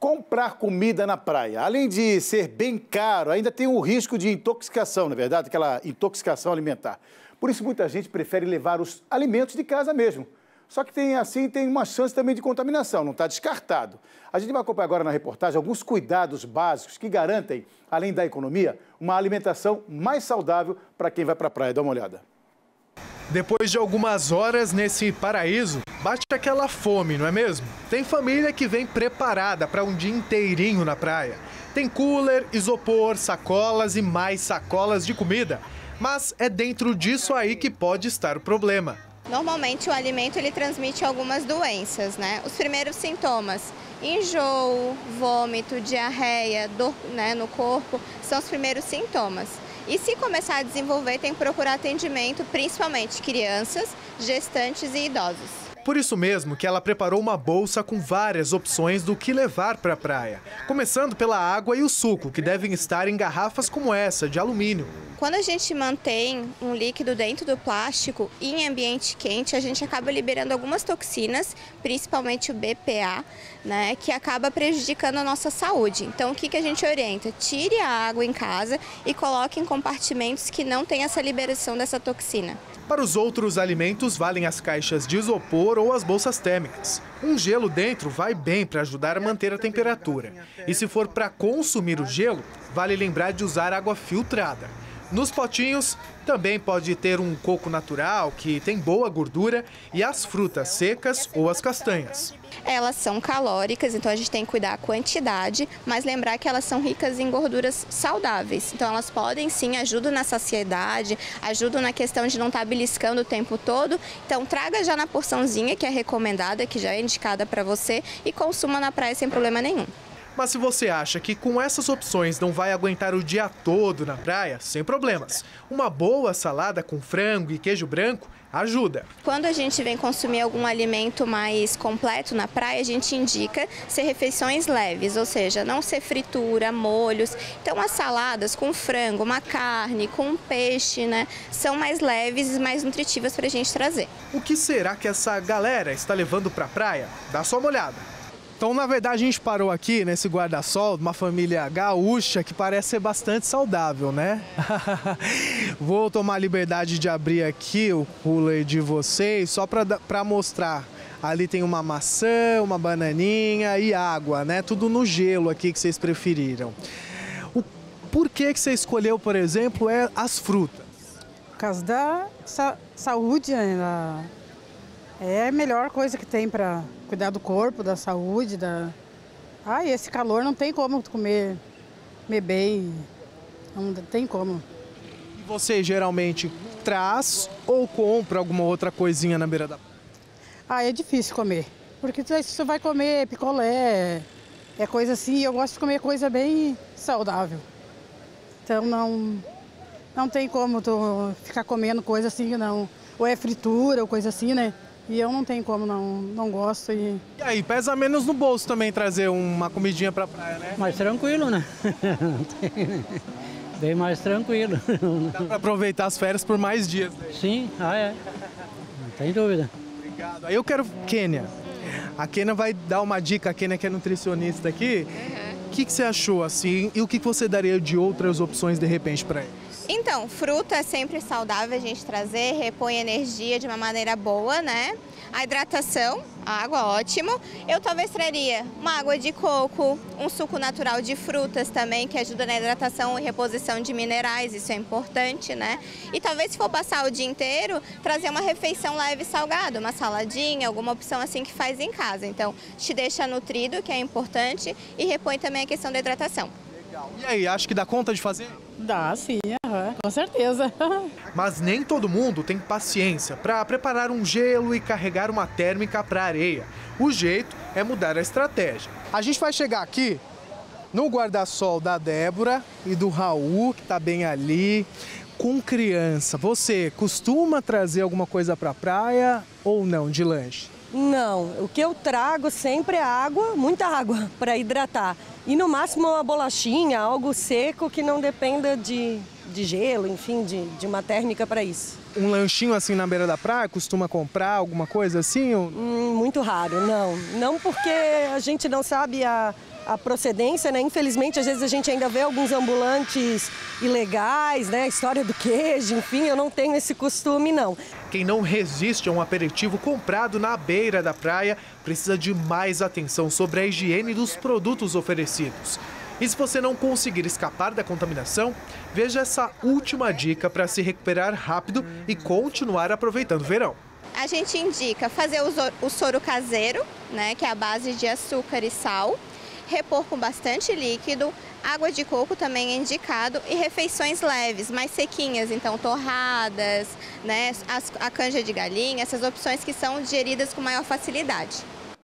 Comprar comida na praia, além de ser bem caro, ainda tem o risco de intoxicação, na verdade, aquela intoxicação alimentar. Por isso, muita gente prefere levar os alimentos de casa mesmo. Só que tem uma chance também de contaminação, não está descartado. A gente vai acompanhar agora na reportagem alguns cuidados básicos que garantem, além da economia, uma alimentação mais saudável para quem vai para a praia. Dá uma olhada. Depois de algumas horas nesse paraíso, bate aquela fome, não é mesmo? Tem família que vem preparada para um dia inteirinho na praia. Tem cooler, isopor, sacolas e mais sacolas de comida. Mas é dentro disso aí que pode estar o problema. Normalmente o alimento ele transmite algumas doenças, né? Os primeiros sintomas, enjoo, vômito, diarreia, dor, né, no corpo, são os primeiros sintomas. E se começar a desenvolver, tem que procurar atendimento, principalmente crianças, gestantes e idosos. Por isso mesmo que ela preparou uma bolsa com várias opções do que levar para a praia. Começando pela água e o suco, que devem estar em garrafas como essa, de alumínio. Quando a gente mantém um líquido dentro do plástico e em ambiente quente, a gente acaba liberando algumas toxinas, principalmente o BPA, né, que acaba prejudicando a nossa saúde. Então, o que a gente orienta? Tire a água em casa e coloque em compartimentos que não tem essa liberação dessa toxina. Para os outros alimentos, valem as caixas de isopor ou as bolsas térmicas. Um gelo dentro vai bem para ajudar a manter a temperatura. E se for para consumir o gelo, vale lembrar de usar água filtrada. Nos potinhos, também pode ter um coco natural, que tem boa gordura, e as frutas secas ou as castanhas. Elas são calóricas, então a gente tem que cuidar a quantidade, mas lembrar que elas são ricas em gorduras saudáveis. Então elas podem sim, ajudam na saciedade, ajudam na questão de não estar beliscando o tempo todo. Então traga já na porçãozinha que é recomendada, que já é indicada para você, e consuma na praia sem problema nenhum. Mas se você acha que com essas opções não vai aguentar o dia todo na praia, sem problemas. Uma boa salada com frango e queijo branco ajuda. Quando a gente vem consumir algum alimento mais completo na praia, a gente indica ser refeições leves, ou seja, não ser fritura, molhos. Então as saladas com frango, uma carne, com peixe, né, são mais leves e mais nutritivas para a gente trazer. O que será que essa galera está levando para a praia? Dá só uma olhada. Então, na verdade, a gente parou aqui nesse guarda-sol de uma família gaúcha que parece ser bastante saudável, né? Vou tomar a liberdade de abrir aqui o cooler de vocês só para mostrar. Ali tem uma maçã, uma bananinha e água, né? Tudo no gelo aqui que vocês preferiram. O porquê que você escolheu, por exemplo, as frutas? Por causa da saúde, né? É a melhor coisa que tem para cuidar do corpo, da saúde, e esse calor não tem como comer bem, não tem como. E você geralmente traz ou compra alguma outra coisinha na beira da praia? É difícil comer, porque você vai comer picolé, é coisa assim, eu gosto de comer coisa bem saudável. Então não tem como tu ficar comendo coisa assim, não. Ou é fritura ou coisa assim, né? E eu não tenho como, não gosto. E aí, pesa menos no bolso também trazer uma comidinha pra praia, né? Mais tranquilo, né? Bem mais tranquilo. Dá pra aproveitar as férias por mais dias, né? Sim, é. Não tem dúvida. Obrigado. Aí eu quero Kênia. A Kênia vai dar uma dica, a Kênia que é nutricionista aqui. O que você achou, assim, e o que você daria de outras opções, de repente, pra ele? Então, fruta é sempre saudável a gente trazer, repõe energia de uma maneira boa, né? A hidratação, a água, ótimo. Eu talvez traria uma água de coco, um suco natural de frutas também, que ajuda na hidratação e reposição de minerais, isso é importante, né? E talvez se for passar o dia inteiro, trazer uma refeição leve e salgada, uma saladinha, alguma opção assim que faz em casa. Então, te deixa nutrido, que é importante, e repõe também a questão da hidratação. E aí, acho que dá conta de fazer? dá, sim, com certeza. Mas nem todo mundo tem paciência para preparar um gelo e carregar uma térmica para a areia. O jeito é mudar a estratégia. A gente vai chegar aqui no guarda-sol da Débora e do Raul, que está bem ali, com criança. Você costuma trazer alguma coisa para a praia ou não, de lanche? Não, o que eu trago sempre é água, muita água para hidratar. E no máximo uma bolachinha, algo seco que não dependa de gelo, enfim, de uma térmica para isso. Um lanchinho assim na beira da praia, costuma comprar alguma coisa assim? Ou... Muito raro, não. Não porque a gente não sabe a procedência, né? Infelizmente, às vezes a gente ainda vê alguns ambulantes ilegais, né? História do queijo, enfim, eu não tenho esse costume, não. Quem não resiste a um aperitivo comprado na beira da praia precisa de mais atenção sobre a higiene dos produtos oferecidos. E se você não conseguir escapar da contaminação, veja essa última dica para se recuperar rápido e continuar aproveitando o verão. A gente indica fazer o soro caseiro, né, que é a base de açúcar e sal, repor com bastante líquido, água de coco também é indicado e refeições leves, mais sequinhas, então torradas, né, a canja de galinha, essas opções que são digeridas com maior facilidade.